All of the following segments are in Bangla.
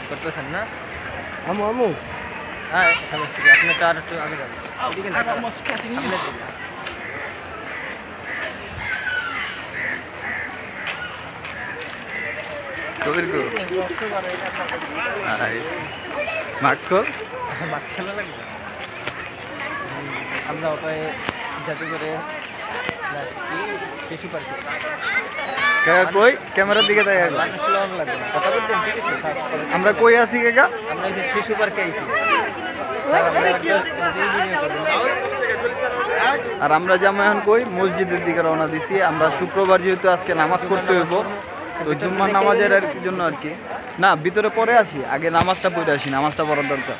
করতেছেন না? আমু হ্যাঁ সমস্যা কি, আপনি তো আর একটু আগে যাবেন। এদিকে না, সামনের দিকে। খেলা লাগবে। আমরা ওটাই যাতে করে শিশু পার্কে কই ক্যামেরার দিকে তাই মানুষ লাগানো লাগবে না, কথা বলছেন ঠিক আছে? আমরা কই আছি কাকা? আমরা এই যে শিশু পার্কে আইছি। আর আমরা যেমন এখন কই মসজিদের দিকে রওনা দিছি। আমরা শুক্রবার যেহেতু আজকে নামাজ পড়তে হইব, তো জুম্মার নামাজের আর কি জন্য আর কি না ভিতরে পরে আসি, আগে নামাজটা পড়ে আসি, নামাজটা পড়ার দরকার।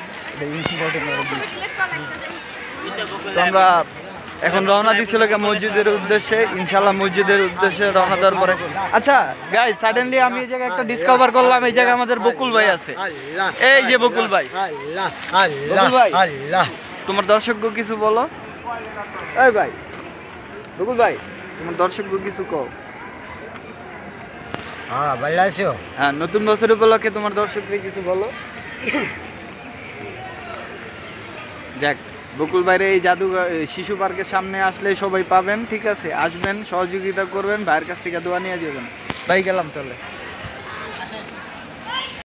তো আমরা এখন রওনা দিছিল মসজিদের উদ্দেশ্যে, ইনশাল্লাহ মসজিদের উদ্দেশ্যে রওনা দেওয়ার পরে আচ্ছা গাইস সাডেনলি আমি এই জায়গায় একটা ডিসকভার করলাম, এই জায়গায় আমাদের বকুল ভাই আছে। এই যে বকুল ভাই, বকুল ভাই তোমার দর্শককে কিছু বলো। এই ভাই বকুল ভাই তোমার দর্শককে কিছু কও। হ্যাঁ ভালো আছো? হ্যাঁ নতুন বছর উপলক্ষে তোমার দর্শককে কিছু বলো। যাক বকুল ভাইরে এই শিশু পার্কের সামনে আসলে সবাই পাবেন, ঠিক আছে? আসবেন, সহযোগিতা করবেন, ভাইয়ের কাছ থেকে দোয়া নিয়ে যাবেন। ভাই গেলাম চলে।